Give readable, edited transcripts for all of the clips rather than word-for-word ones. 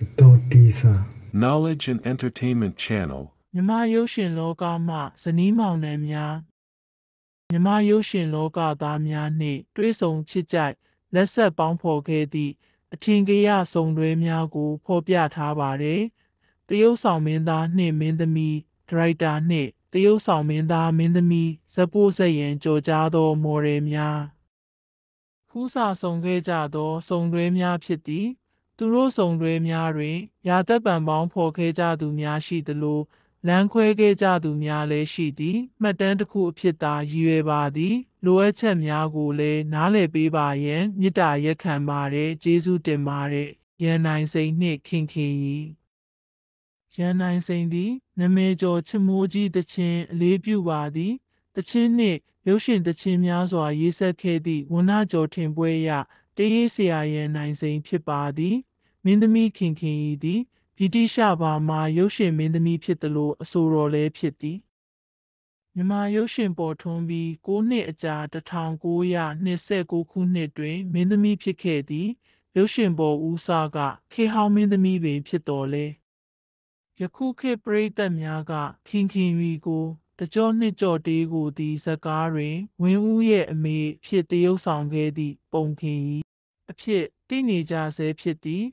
Dotisa. Knowledge and Entertainment Channel. မြန်မာရုပ်ရှင်လောကမှဇနီးမောင်နှံများမြန်မာရုပ်ရှင်လောကသားများနှင့်တွဲဆုံချစ်ကြိုက်လက်ဆက်ပေါင်းဖော်ခဲ့သည့်အထင်ကရဆုံတွဲများကိုဖော်ပြထားပါတယ်။တရုတ်ဆောင်မင်းသားနှင့်မင်းသမီးဒရိုက်တာနှင့်တရုတ်ဆောင်မင်းသားမင်းသမီးဇက်ပို့ဇက်ရန်ကြော်ကြားသောမော်ဒယ်များဖူးစာဆောင်ခဲ့ကြသောဆုံတွဲများဖြစ်သည်။သူတို့ဆုံတွဲများတွင်ရာသက်ပံပေါင်းဖော်ခဲ့ကြသူများရှိသလိုလမ်းခွဲခဲ့ကြသူများလည်းရှိသည်မှတ်တမ်းတစ်ခုအဖြစ်သာရည်ရွယ်ပါသည်လိုအပ်ချက်များကိုလည်းနားလည်ပေးပါရန်မေတ္တာရက်ခံပါတယ်ကျေးဇူးတင်ပါတယ်ရန်နိုင်စိန်နှင့်ခင်ခင်ရီရန်နိုင်စိန်သည်နာမည်ကျော်ချစ်မိုးကြီးတခြင်းအလေးပြုပါသည်တခြင်းနှင့်ရုပ်ရှင်တခြင်းများစွာရေးဆက်ခဲ့သည့်ဝဏ္ဏကျော်ထင်ပွဲရတရေးဆရာရန်နိုင်စိန်ဖြစ်ပါသည်မင်းသမီးခင်ခင်ရီသည်ဗြိတိရှဘာမာရုပ်ရှင်မင်းသမီးဖြစ်သလိုအဆိုတော်လည်းဖြစ်သည်မြန်မာရုပ်ရှင်ပေါ်ထွန်းပြီး9နှစ်အကြာ1929ခုနှစ်တွင်မင်းသမီးဖြစ်ခဲ့သည်ရုပ်ရှင်ပေါ်ဦးစားကခေဟောင်းမင်းသမီးပင်ဖြစ်တော်လဲယခုခေတ်ပရိသတ်များကခင်ခင်ရီကိုတကြောနှစ်ကြောတေးကိုသည်ဇကားတွင်ဝင်းဦးရဲ့အမေဖြစ်တရုပ်ဆောင်ခဲ့သည့်ပုံခင်ရီအဖြစ်တည်နေကြဆဲဖြစ်သည်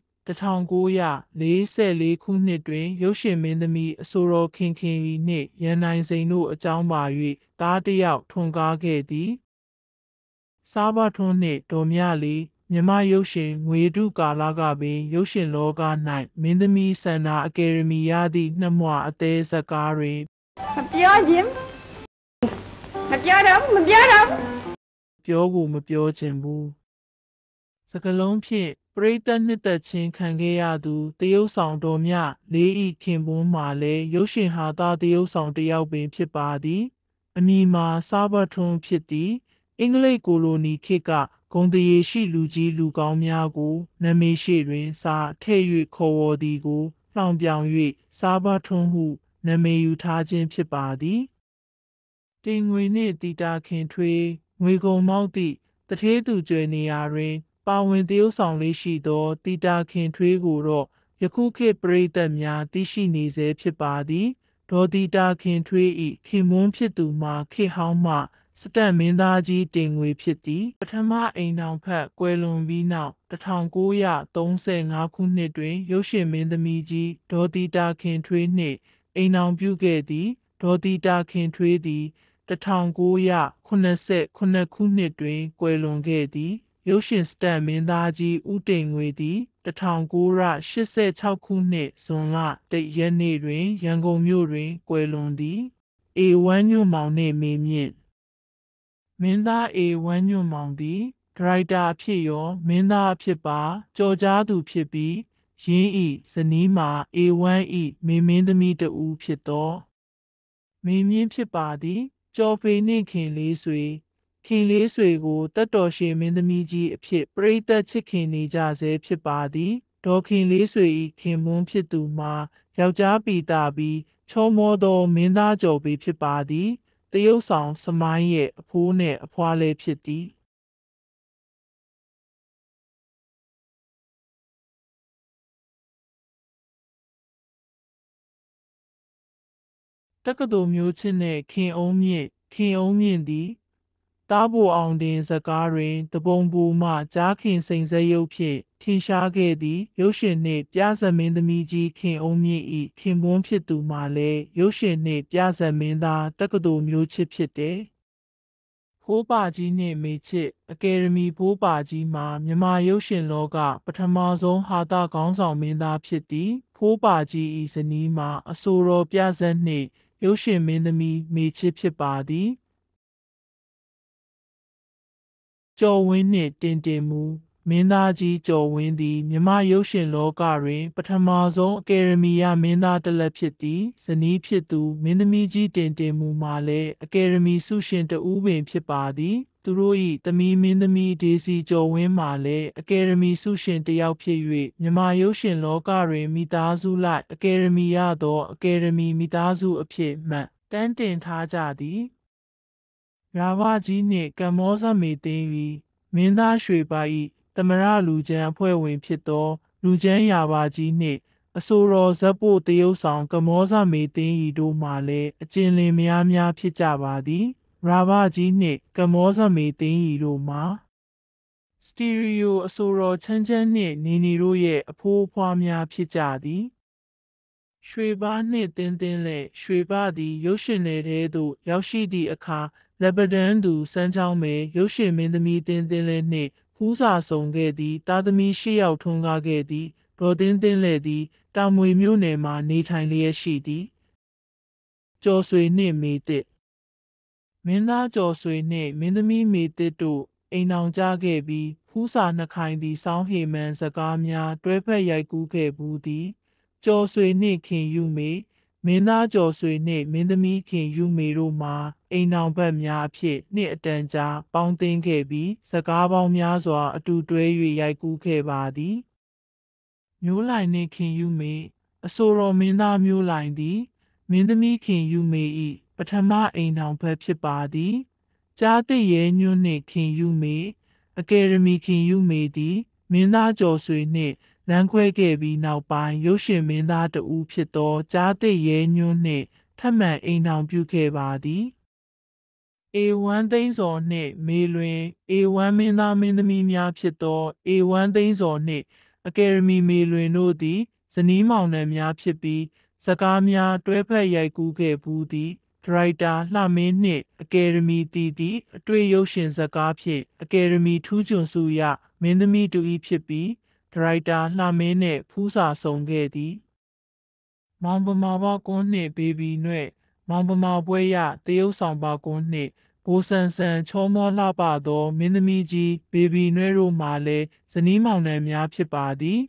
1944ခုနှစ်တွင်ရုပ်ရှင်မင်းသမီးအဆိုတော်ခင်ခင်ရီနှင့်ရန်နိုင်စိန်တို့အကြောင်းပါ၍သားတစ်ယောက်ထွန်းကားခဲ့သည်စားဘထွန်းနှင့်ဒေါ်မြလေးမြမရုပ်ရှင်ငွေတုကာလကပင်ရုပ်ရှင်လောက၌မင်းသမီးစန္ဒာအကယ်ဒမီရသည့်နှစ်မွအသေးဇကားတွင်မပြောခြင်းမပြောတော့ပြောကိုမပြောချင်ဘူးစကလုံးဖြင့်ပရိသတ်နှစ်သက်ချင်းခံခဲ့ရသူတရုတ်ဆောင်တော်မြလေးဤခင်ပွန်းမှာလည်းရုပ်ရှင်ဟာသားတရုတ်ဆောင်တစ်ယောက်ပင်ဖြစ်ပါသည်အမည်မှာစားဘထွန်းဖြစ်သည်အင်္ဂလိပ်ကိုလိုနီခေတ်ကဂုံတရေရှိလူကြီးလူကောင်းများကိုနာမည်ရှိတွင်စာထည့်၍ခေါ်ဝေါ်သည်ကိုလှောင်ပြောင်၍စားဘထွန်းဟုနာမည်ယူထားခြင်းဖြစ်ပါသည်တင်ငွေနှင့်တီတာခင်ထွေးငွေကုန်မောက်သည့်တထေးသူကျွယ်နေရာတွင်ပါဝင်တရုတ်ဆောင်လေးရှိသောတီတာခင်ထွေးကိုတော့ယခုခေတ်ပရိသတ်များသိရှိနေဆဲဖြစ်ပါသည်ဒေါ်တီတာခင်ထွေး၏ခင်မွန်းဖြစ်သူမှာခေဟောင်းမှစတက်မင်းသားကြီးတင်ငွေဖြစ်သည်ပထမအိမ်ထောင်ဖက်ကွယ်လွန်ပြီးနောက်1935ခုနှစ်တွင်ရုပ်ရှင်မင်းသမီးကြီးဒေါ်တီတာခင်ထွေးနှင့်အိမ်ထောင်ပြုခဲ့သည်ဒေါ်တီတာခင်ထွေးသည်1989ခုနှစ်တွင်ကွယ်လွန်ခဲ့သည်ရုပ်ရှင်စတက်မင်းသားကြီးဦးတင်ငွေသည်1986ခုနှစ်ဇွန်လ1ရက်နေ့တွင်ရန်ကုန်မြို့တွင်ကွယ်လွန်သည် A1 ညွန့်မောင်နှင့်မေမြင့်မင်းသား A1 ညွန့်မောင်သည်ဒရိုက်တာအဖြစ်ရောမင်းသားအဖြစ်ပါကြော်ကြားသူဖြစ်ပြီးရင်းဤဇနီးမှာ A1 ဤမေမင်းသမီးတဦးဖြစ်သောမေမြင့်ဖြစ်ပါသည်ကျော်ဖေနှင့်ခင်လေးဆွေခင်လေးဆွေကိုတက်တော်ရှင်မင်းသမီးကြီးအဖြစ်ပရိသတ်ချစ်ခင်နေကြဆဲဖြစ်ပါသည်ဒေါ်ခင်လေးဆွေ၏ခင်မွန်းဖြစ်သူမှာယောက်ျားပီတာပြီးချောမောသောမင်းသားကျော်ပေဖြစ်ပါသည်တရုတ်ဆောင်စမိုင်းရဲ့အဖိုးနှင့်အဖွားလည်းဖြစ်သည်တက္ကသိုလ်မျိုးချစ်နှင့်ခင်အုံးမြင့်သည်တားပိုအောင်တင်ဇကားတွင်တပုံပူမှကြားခင်စိန်စက်ရုပ်ဖြင့်ထင်ရှားခဲ့သည်ရုပ်ရှင်နှင့်ပြဇာတ်မင်းသမီးကြီးခင်အုံးမြင့်၏ခင်ပွန်းဖြစ်သူမှာလည်းရုပ်ရှင်နှင့်ပြဇာတ်မင်းသားတက္ကသိုလ်မျိုးချစ်ဖြစ်တယ်ဖိုးပါကြီးနှင့်မေချစ်အကယ်ဒမီဖိုးပါကြီးမှာမြန်မာရုပ်ရှင်လောကပထမဆုံးဟာသခေါင်းဆောင်မင်းသားဖြစ်သည်ဖိုးပါကြီး၏ဇနီးမှာအဆိုတော်ပြဇာတ်နှင့်ရုပ်ရှင်မင်းသမီးမေချစ်ဖြစ်ပါသည်ကျော်ဝင်းနှင့်တင်တင်မူမင်းသားကြီးကျော်ဝင်းသည်မြမရုပ်ရှင်လောကတွင်ပထမဆုံးအကယ်ဒမီရမင်းသားတစ်လက်ဖြစ်သည်ဇနီးဖြစ်သူမင်းသမီးကြီးတင်တင်မူမှာလည်းအကယ်ဒမီဆုရှင်တဦးပင်ဖြစ်ပါသည်သူတို့၏သမီးမင်းသမီးဒေစီကျော်ဝင်းမှာလည်းအကယ်ဒမီဆုရှင်တစ်ယောက်ဖြစ်၍မြမရုပ်ရှင်လောကတွင်မိသားစုလိုက်အကယ်ဒမီရသောအကယ်ဒမီမိသားစုအဖြစ်မှတ်တမ်းတင်ထားကြသည်ရာဝကြီးနှင့်ကမ္ဘောဇမေသိန်း၏မင်းသားရွှေပါ၏သမရလူချမ်းအဖွဲ့ဝင်ဖြစ်သောလူချမ်းရာပါကြီးနှင့်အဆိုတော်ဇက်ပို့တရုတ်ဆောင်ကမောဇမေသိန်းဤတို့မှလည်းအကျဉ်လင်များများဖြစ်ကြပါသည်ရာဘကြီးနှင့်ကမောဇမေသိန်းဤတို့မှာစတီရီယိုအဆိုတော်ချမ်းချမ်းနှင့်နီနီတို့ရဲ့အဖိုးအဖွားများဖြစ်ကြသည်ရွှေပါးနှင့်တင်းတင်းလဲရွှေပသည်ရုပ်ရှင်နယ်ထဲသို့ရောက်ရှိသည့်အခါလက်ပတန်းသူစမ်းချောင်းမယ်ရုပ်ရှင်မင်းသမီးတင်းတင်းလဲနှင့်ဖူးစာဆောင်ခဲ့သည်သားသမီး၈ယောက်ထွန်းကားခဲ့သည်ဒေါ်တင်းတင်းလဲသည်တာမွေမြို့နယ်မှာနေထိုင်လျက်ရှိသည်ကျော်ဆွေနှင့်မေတစ်မင်းသားကျော်ဆွေနှင့်မင်းသမီးမေတစ်တို့အိမ်အောင်ကြခဲ့ပြီးဖူးစာနှခိုင်သည်စောင်းဟေမန်စကားများတွဲဖက်ရိုက်ကူးခဲ့ဘူးသည်ကျော်ဆွေနှင့်ခင်ယူမေမင်းသားကျော်ဆွေနှင့်မင်းသမီးခင်ယူမေတို့မှာအိမ်အောင်ဘက်များအဖြစ်နှစ်အတန်ကြာပေါင်းသိမ်းခဲ့ပြီးစကားပေါင်းများစွာအတူတွဲ၍ရိုက်ကူးခဲ့ပါသည်မျိုးလိုင်နှင့်ခင်ယူမေအဆိုတော်မင်းသားမျိုးလိုင်သည်မင်းသမီးခင်ယူမေ၏ပထမအိမ်အောင်ဘက်ဖြစ်ပါသည်ကြားသိရဲညွန့်နှင့်ခင်ယူမေအကယ်ဒမီခင်ယူမေသည်မင်းသားကျော်ဆွေနှင့်လမ်းခွဲခဲ့ပြီးနောက်ပိုင်းရုပ်ရှင်မင်းသားတဦးဖြစ်သောကြားသိရဲညွန့်နှင့်ထပ်မံအိမ်အောင်ပြုခဲ့ပါသည်A1 သိန်းစော်နှင့်မေလွင် A1 မင်းသားမင်းသမီးများဖြစ်သော A1 သိန်းစော်နှင့်အကယ်ဒမီမေလွင်တို့သည်ဇနီးမောင်နှံများဖြစ်ပြီးစကားများတွဲဖက်ရိုက်ကူးခဲ့ဘူးသည်ဒရိုက်တာလှမင်းနှင့်အကယ်ဒမီတီသည်အတွေ့ရုပ်ရှင်ဇာတ်ကားဖြင့်အကယ်ဒမီထူးချွန်ဆုရမင်းသမီးတူ၏ဖြစ်ပြီးဒရိုက်တာလှမင်းနှင့်ဖူးစာဆောင်ခဲ့သည်မောင်ပမာဘကွန်းနှင့်ဘေဘီနွဲ့မောင်ပမာပွဲရတရုတ်ဆောင်ပါကွန်းနှင့်ဘိုးဆန်ဆန်ချောမောလှပသောမင်းသမီးကြီးဘေဘီနွဲ့တို့မှလည်းဇနီးမောင်နှံများဖြစ်ပါသည်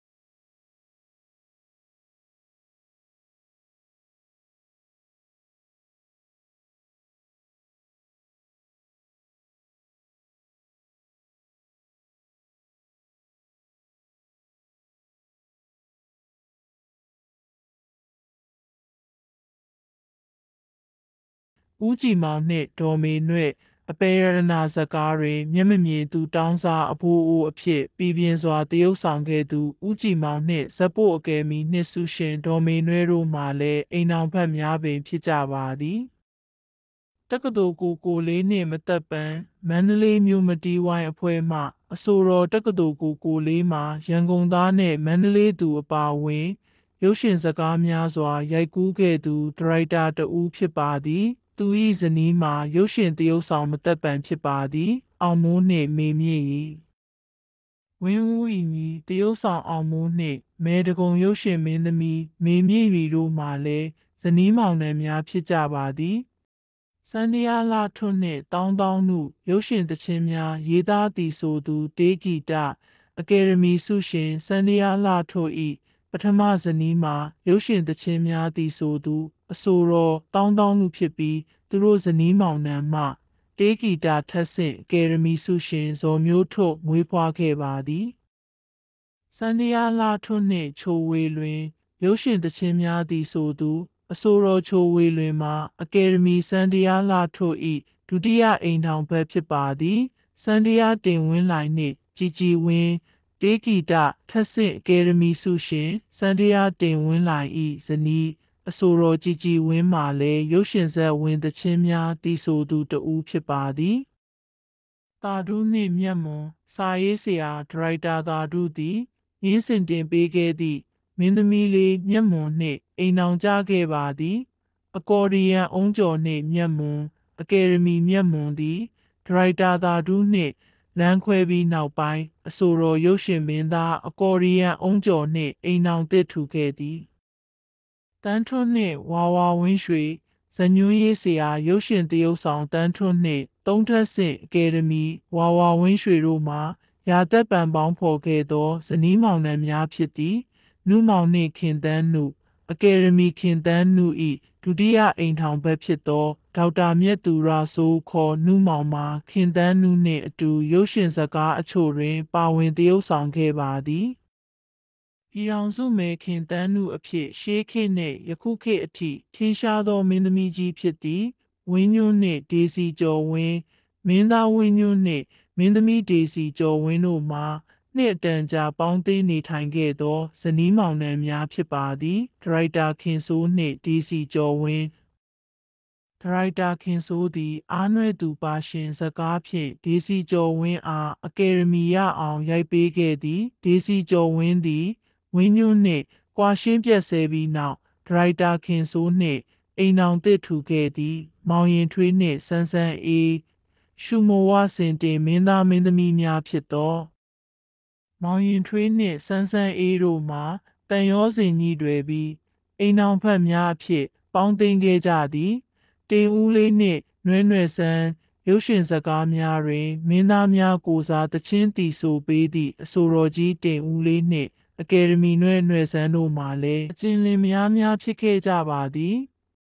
ဦးကြည်မောင်နှင့်ဒေါ်မေနွဲ့အပေရတနာဇကားတွင်မျက်မမြင်သူတောင်းစားအဖိုးအိုအဖြစ်ပြည်ပြင်းစွာတရုတ်ဆောင်ခဲ့သူဦးကြည်မောင်နှင့်ဇက်ပို့အကယ်မီနှင့်ဆုရှင်ဒေါ်မေနွဲ့တို့မှလည်းအိမ်အောင်ဖက်များပင်ဖြစ်ကြပါသည်တက္ကသိုလ်ကိုလေးနှင့်မသက်ပံမန္တလေးမြို့မတီးဝိုင်းအဖွဲ့မှအဆိုတော်တက္ကသိုလ်ကိုလေးမှာရန်ကုန်သားနှင့်မန္တလေးသူအပါအဝင်ရုပ်ရှင်ဇာတ်ကားများစွာရိုက်ကူးခဲ့သူဒရိုက်တာတဦးဖြစ်ပါသည်သူ၏ဇနီးမှာရုပ်ရှင်သရုပ်ဆောင်မသက်ပံဖြစ်ပါသည်အောင်မိုးနှင့်မေမြင့်၏ဝင်းဦး၏မီသရုပ်ဆောင်အောင်မိုးနှင့်မဲတကုံရုပ်ရှင်မင်းသမီးမေမြင့်၏တို့မှလည်းဇနီးမောင်နှံများဖြစ်ကြပါသည်စန္ဒျာလှထွန်းနှင့်တောင်းတောင်းနုရုပ်ရှင်သချင်းများရေးသားသည်ဆိုသူတေးဂီတအကယ်ဒမီဆုရှင်စန္ဒျာလှထွန်း၏ပထမဇနီးမှာရုပ်ရှင်သချင်းများသည်ဆိုသူအဆိုတော်တောင်းတောင်းနုဖြစ်ပြီးသူတို့ဇနီးမောင်နှံမှတေးဂီတထက်ဆင့်အကယ်ဒမီဆုရှင်ဇော်မျိုးထွတ်မွေးဖွားခဲ့ပါသည်စန္ဒျာလှထွန်းနှင့်ချိုဝေလွင်ရုပ်ရှင်သချင်းများသည်ဆိုသူအဆိုတော်ချိုဝေလွင်မှာအကယ်ဒမီစန္ဒျာလှထွတ်၏ဒုတိယအိမ်ထောင်ဘက်ဖြစ်ပါသည်စန္ဒျာတင်ဝင်းလိုင်နှင့်ជីជីဝင်းတေးဂီတထက်ဆင့်အကယ်ဒမီဆုရှင်စန္ဒျာတင်ဝင်းလိုင်၏ဇနီးအဆိုတော်ជីជីဝင်းမှလည်းရုပ်ရှင်ဇာတ်ဝင်သချင်းများတည်ဆိုသူတဦးဖြစ်ပါသည်သာဓုနှင့်မြတ်မွန်စာရေးဆရာဒရိုက်တာသာဓုသည်ရင်းစင်တင်ပေးခဲ့သည့်မင်းသမီးလေးမြတ်မွန်နှင့်အိမ်အောင်ကြခဲ့ပါသည်အကော်ဒီယန်အုံးကျော်နှင့်မြတ်မွန်အကယ်ဒမီမြတ်မွန်သည်ဒရိုက်တာသာဓုနှင့်လမ်းခွဲပြီးနောက်ပိုင်းအဆိုတော်ရုပ်ရှင်မင်းသားအကော်ဒီယန်အုံးကျော်နှင့်အိမ်အောင်သစ်ထူခဲ့သည်တန်းထွန်းနှင့်ဝါဝါဝင်းရွှေဇညွန်းရေးဆရာရုပ်ရှင်သရုပ်ဆောင်တန်းထွန်းနှင့်သုံးထက်ဆင့်အကယ်ဒမီဝါဝါဝင်းရွှေတို့မှာရာသက်ပံပေါင်းဖော်ခဲ့သောဇနီးမောင်နှံများဖြစ်သည်နုမောင်နှင့်ခင်တန်းနုအကယ်ဒမီခင်တန်းနု၏ဒုတိယအိမ်ထောင်ဘက်ဖြစ်သောဒေါက်တာမြတ်သူရဆိုးခေါ်နုမောင်မှာခင်တန်းနုနှင့်အတူရုပ်ရှင်ဇာတ်ကားအချို့တွင်ပါဝင်သရုပ်ဆောင်ခဲ့ပါသည်ပြည်ထောင်စုမဲခင်တန်းနုအဖြစ်ရှေးခေတ်နှင့်ယခုခေတ်အထိထင်ရှားသောမင်းသမီးကြီးဖြစ်သည်ဝင်းညွန့်နှင့်ဒေစီကျော်ဝင်းမင်းသားဝင်းညွန့်နှင့်မင်းသမီးဒေစီကျော်ဝင်းတို့မှာနှစ်အတန်ကြာပေါင်းသိနေထိုင်ခဲ့သောဇနီးမောင်နှံများဖြစ်ပါသည်ဒရိုက်တာခင်စိုးနှင့်ဒေစီကျော်ဝင်းဒရိုက်တာခင်စိုးသည်အားနွဲ့သူပါရှင်စကားဖြင့်ဒေစီကျော်ဝင်းအားအကယ်ဒမီရအောင်ရိုက်ပေးခဲ့သည်ဒေစီကျော်ဝင်းသည်ဝင်းညွန့်နှင့်ကွာရှင်းပြတ်ဆဲပြီးနောက်ဒရိုက်တာခင်စိုးနှင့်အိမ်အောင်သစ်ထူခဲ့သည်မောင်ရင်ထွေးနှင့်ဆန်းဆန်းအေးရှုမောဝစင်တင်မင်းသားမင်းသမီးများဖြစ်သောမောင်ရင်ထွေးနှင့်ဆန်းဆန်းအေးတို့မှာတန်ရောစင်ကြီးတွေပြီးအိမ်အောင်ဖက်များအဖြစ်ပေါင်းသိမ်းခဲ့ကြသည်တင်ဦးလေးနှင့်နွဲ့နွဲ့ဆန်းရုပ်ရှင်စကားများတွင်မင်းသားများကိုစားတချင်းတီဆိုပေးသည့်အဆိုတော်ကြီးတင်ဦးလေးနှင့်အကယ်ဒမီနွဲ့နွဲ့ဆန်းတို့မှလည်းအကျဉ်းလင်းများဖြစ်ခဲ့ကြပါသည်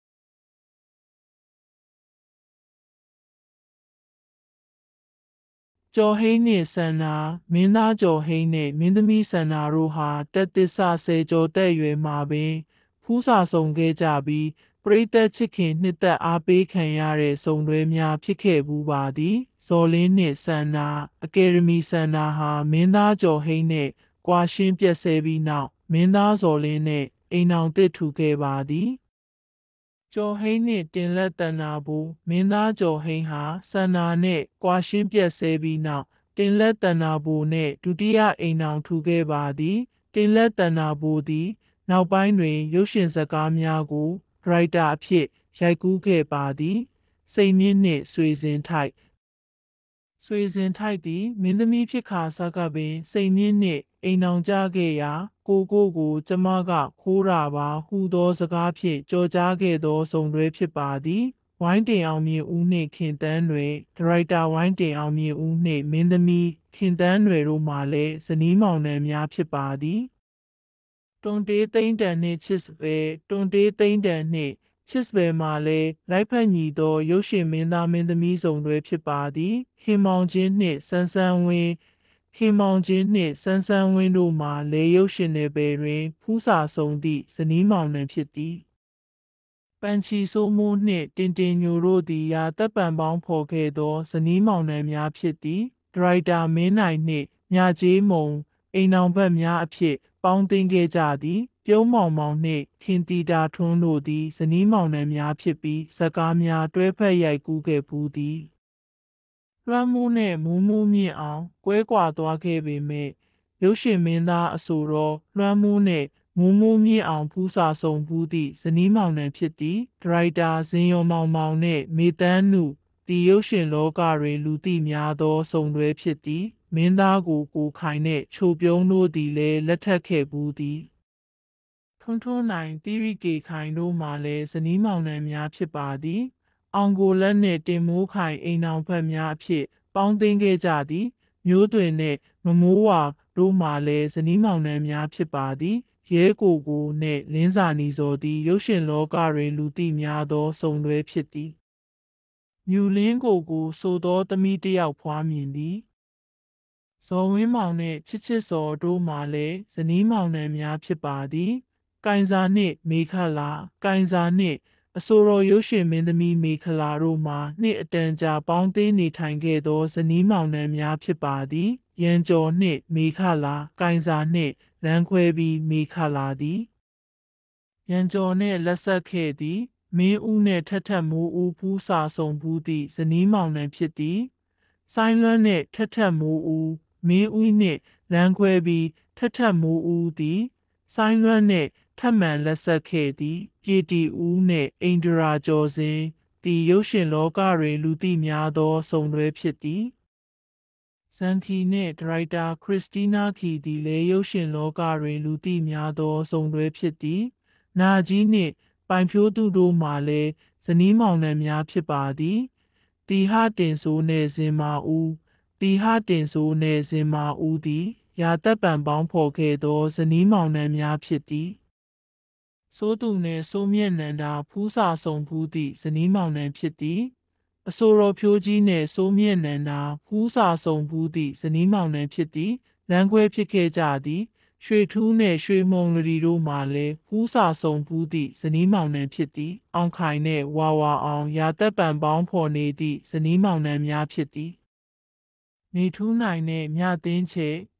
ကျော်ဟိန်းနှင့်ဆန္နာမင်းသားကျော်ဟိန်းနှင့်မင်းသမီးဆန္နာတို့ဟာတက်သစ္စာဆယ်ကျော်သက်ရွယ်မှာပင်ဖူးစာဆောင်ခဲ့ကြပြီးပရိသတ်ချစ်ခင်နှစ်သက်အားပေးခံရတဲ့စုံတွဲများဖြစ်ခဲ့ဘူးပါသည်ဇော်လင်းနှင့်ဆန္နာအကယ်ဒမီဆန္နာဟာမင်းသားကျော်ဟိန်းနှင့်ကွာရှင်းပြတ်ဆဲပြီးနောက်မင်းသားဇော်လင်းနှင့်အိမ်အောင်သစ်ထူခဲ့ပါသည်ကျော်ဟိန်းနှင့်တင်လက်တနာဘူမင်းသားကျော်ဟိန်းဟာဆန္နာနှင့်ကွာရှင်းပြတ်ဆဲပြီးနောက်တင်လက်တနာဘူနှင့်ဒုတိယအိမ်အောင်ထူခဲ့ပါသည်တင်လက်တနာဘူသည်နောက်ပိုင်းတွင်ရုပ်ရှင်ဇာတ်ကားများကိုဒရိုက်တာအဖြစ်ရိုက်ကူးခဲ့ပါသည်စိန်မြင့်နှင့်ဆွေစဉ်ထိုက်ဆွေစဉ်ထိုက်သည်မင်းသမီးဖြစ်ခါစကပင်စိန်မြင့်နှင့်အိမ်အောင်ကြခဲ့ရာကိုကျမကခိုးတာပါဟူသောစကားဖြင့်ကြော်ကြားခဲ့သောစုံတွဲဖြစ်ပါသည်ဝိုင်းတင်အောင်မြင်ဦးနှင့်ခင်တန်းတွင်ဒရိုက်တာဝိုင်းတင်အောင်မြင်ဦးနှင့်မင်းသမီးခင်တန်းတွေတို့မှလည်းဇနီးမောင်နှံများဖြစ်ပါသည်တွန်တေးသိမ့်တန်နှင့်ချစ်စပယ်တွန်တေးသိမ့်တန်နှင့်ချစ်စပယ်မှာလည်းလိုက်ဖက်ညီသောရုပ်ရှင်မင်းသားမင်းသမီးစုံတွဲဖြစ်ပါသည်ဟင်မောင်ချင်းနှင့်ဆန်းဆန်းဝင်းဟင်မောင်ချင်းနှင့်ဆန်းဆန်းဝင်းတို့မှာလေရုပ်ရှင်နယ်ပယ်တွင်ဖူးစာဆုံးသည့်ဇနီးမောင်နှံဖြစ်သည်ပန်ချီဆိုးမိုးနှင့်တင်တင်ညိုတို့သည်ရာတပ်ပံပေါင်းဖော်ခဲ့သောဇနီးမောင်နှံများဖြစ်သည်ဒရိုက်တာမင်းနိုင်နှင့်မြကျေးမုံအိမ်အောင်ဘက်များအဖြစ်ပေါင်းသိမ်းခဲ့ကြသည်ပြုံးမောင်မောင်နှင့်ခင်တီတာထွန်းတို့သည်ဇနီးမောင်နှံများဖြစ်ပြီးဇာတ်ကားများတွဲဖက်ရိုက်ကူးခဲ့ဖူးသည်လွှမ်းမိုးနှင့်မူးမိုးမြင့်အောင်ကွဲကွာသွားခဲ့ပေမဲ့ရုပ်ရှင်မင်းသားအဆိုတော်လွှမ်းမိုးနှင့်မူးမိုးမြင့်အောင်ဖူးစာဆောင်ဖူးသည့်ဇနီးမောင်နှံဖြစ်သည်ဒရိုက်တာဇင်ယုံမောင်မောင်နှင့်မေတန်းနုတီရုပ်ရှင်လောကတွင်လူသိများသောစုံတွဲဖြစ်သည်မင်းသားကိုခိုင်နှင့်ချိုပြုံးတို့သည်လည်းလက်ထပ်ခဲ့ပူးသည်ထွန်းထွန်းနိုင်တီရီကေခိုင်တို့မှလည်းဇနီးမောင်နှံများဖြစ်ပါသည်အောင်ကိုလက်နှင့်တင်မိုးခိုင်အိမ်အောင်ဖက်များအဖြစ်ပေါင်းသိမ်းခဲ့ကြသည်မျိုးသွင်နှင့်မမိုးဝါတို့မှလည်းဇနီးမောင်နှံများဖြစ်ပါသည်ရဲကိုနှင့်လင်းစာနီစော်သည်ရုပ်ရှင်လောကတွင်လူသိများသောစုံတွဲဖြစ်သည်မြူလင်းကိုဆိုသောသမီးတစ်ယောက်ဖွားမြင်သည်ဇော်ဝင်းမောင်နှင့်ချစ်စော်တို့မှလည်းဇနီးမောင်နှံများဖြစ်ပါသည်ကင်ဇာနှင့်မေခလာကင်ဇာနှင့်အဆိုတော်ရုပ်ရှင်မင်းသမီးမေခလာတို့မှာနှစ်အတန်ကြာပေါင်းသိနေထိုင်ခဲ့သောဇနီးမောင်နှံများဖြစ်ပါသည်ရန်ကျော်နှင့်မေခလာကင်ဇာနှင့်လမ်းခွဲပြီးမေခလာသည်ရန်ကျော်နှင့်လက်ဆက်ခဲ့သည်မင်းဦးနှင့်ထထမိုးဦးဖူးစာဆောင်ဖူးသည့်ဇနီးမောင်နှံဖြစ်သည်ဆိုင်းလွန်းနှင့်ထထမိုးဦးမင်းဦးနှင့်လမ်းခွဲပြီးထထမိုးဦးသည်ဆိုင်းလွန်းနှင့်ထပ်မံလက်ဆက်ခဲ့သည်ပြေတီဦးနှင့်အိန္ဒရာကျော်စဉ်တီရုပ်ရှင်လောကတွင်လူသိများသောစုံတွဲဖြစ်သည်ဇန်ခီနှင့်ဒရိုက်တာခရစ်စတီးနားခီသည်လည်းရုပ်ရှင်လောကတွင်လူသိများသောစုံတွဲဖြစ်သည်နာကြီးနှင့်ပိုင်ဖြိုးသူတို့မှလည်းဇနီးမောင်နှံများဖြစ်ပါသည်တီဟတင်ဆိုးနှင့်ဇင်မာဦးတီဟတင်ဆိုးနှင့်ဇင်မာဦးသည်ရာတပ်ပံပေါင်းဖော်ခဲ့သောဇနီးမောင်နှံများဖြစ်သည်စိုးသူနှင့်စိုးမြင့်နန္ဒာဖူးစာဆောင်ဖူးသည့်ဇနီးမောင်နှံဖြစ်သည်အဆိုတော်ဖြိုးကြီးနှင့်စိုးမြင့်နန္ဒာဖူးစာဆောင်ဖူးသည့်ဇနီးမောင်နှံဖြစ်သည်လမ်းခွဲဖြစ်ခဲ့ကြသည်ရွှေထူးနှင့်ရွှေမုံလီတို့မှလည်းဖူးစာဆောင်ဖူးသည့်ဇနီးမောင်နှံဖြစ်သည်အောင်ခိုင်နှင့်ဝါအောင်ရာသက်ပံပေါင်းဖော်နေသည့်ဇနီးမောင်နှံများဖြစ်သည်နေထူးနိုင်နှင့်မြသိန်းချေ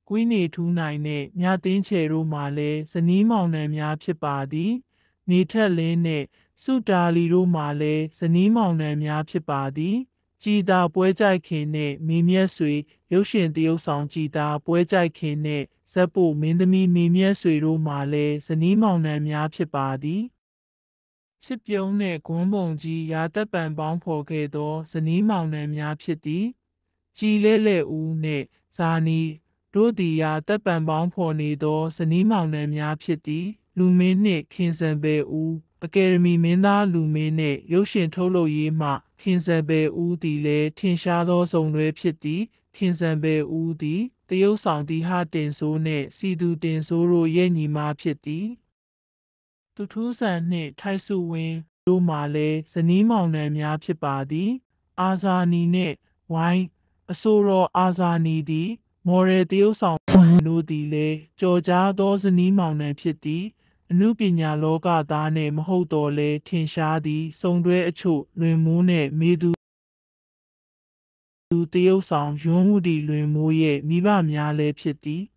ကွီးနေထူးနိုင်နှင့်မြသိန်းချေတို့မှလည်းဇနီးမောင်နှံများဖြစ်ပါသည်နေထက်လင်းနှင့်စုတာလီတို့မှလည်းဇနီးမောင်နှံများဖြစ်ပါသည်ကြည်သာပွဲကြိုက်ခင်နှင့်မေမျက်ဆွေရုပ်ရှင်တရုပ်ဆောင်ကြည်သာပွဲကြိုက်ခင်နှင့်ဇက်ပိုမင်းသမီးမေမျက်ဆွေတို့မှလည်းဇနီးမောင်နှံများဖြစ်ပါသည်ချစ်ပြုံးနှင့်ဂွန်းပုံကြီးရာသက်ပံပေါင်းဖော်ခဲ့သောဇနီးမောင်နှံများဖြစ်သည်ကြည်လဲလဲဦးနှင့်ဇာနီတို့သည်ရာသက်ပံပေါင်းဖော်နေသောဇနီးမောင်နှံများဖြစ်သည်လူမင်းနှင့်ခင်စံပယ်ဦးအကယ်ဒမီမင်းသားလူမင်းနှင့်ရုပ်ရှင်ထုတ်လုပ်ရေးမှခင်စံပယ်ဦးသည်လည်းထင်ရှားသောစုံတွဲဖြစ်သည်ခင်စံပယ်ဦးသည်တရုတ်ဆောင်တီဟတင်ဆိုးနှင့်စီသူတင်ဆိုးတို့ရဲ့ညီမဖြစ်သည်သူထူးဆန်နှင့်ထိုက်စုဝင်းတို့မှလည်းဇနီးမောင်နှံများဖြစ်ပါသည်အာဇာနီနှင့်ဝိုင်းအဆိုတော်အာဇာနီသည်မော်ရယ်တရုတ်ဆောင်တို့သည်လည်းကြော်ကြားသောဇနီးမောင်နှံဖြစ်သည်အမှုပညာလောကသားနှင့်မဟုတ်တော့လဲထင်ရှားသည်စုံတွဲအချို့လွင်မိုးနှင့်မေသူတရုတ်ဆောင်ယွန်းမှုဒီလွင်မိုးရဲ့မိဘများလည်းဖြစ်သည်